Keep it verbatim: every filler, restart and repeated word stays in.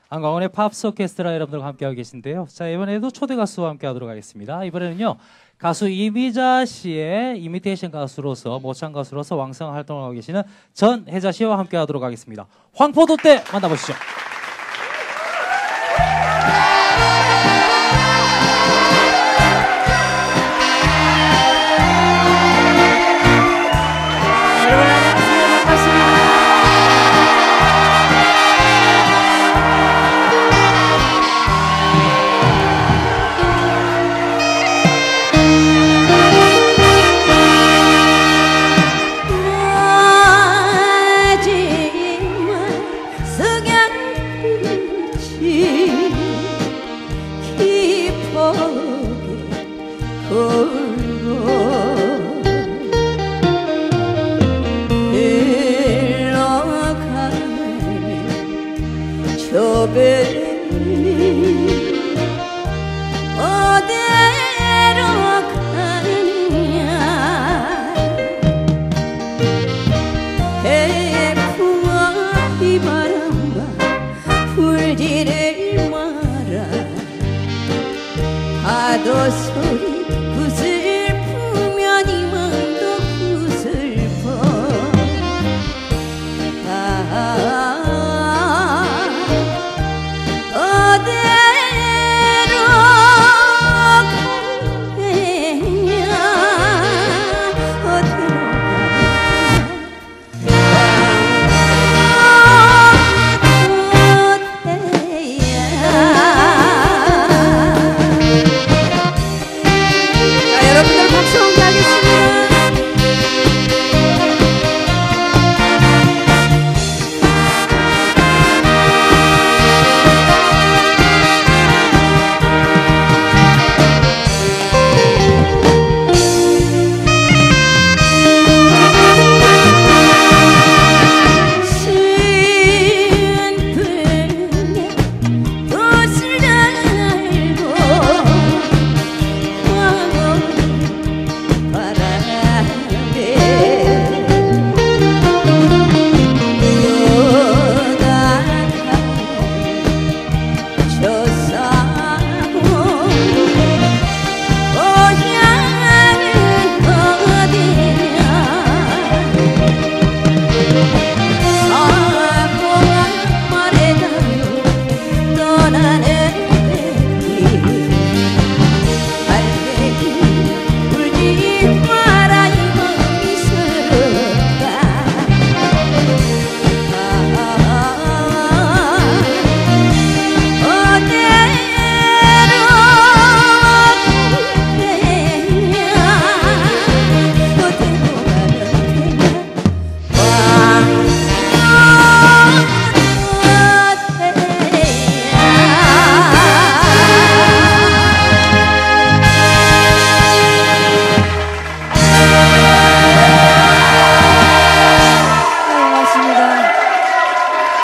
안광원의 팝스 오케스트라 여러분들과 함께하고 계신데요. 자, 이번에도 초대 가수와 함께하도록 하겠습니다. 이번에는요, 가수 이미자 씨의 이미테이션 가수로서, 모창 가수로서 왕성 활동을 하고 계시는 전혜자 씨와 함께하도록 하겠습니다. 황포도 때 만나보시죠. 어디로 가느냐 해의 풍화 비바람과 불지를 마라 파도 소리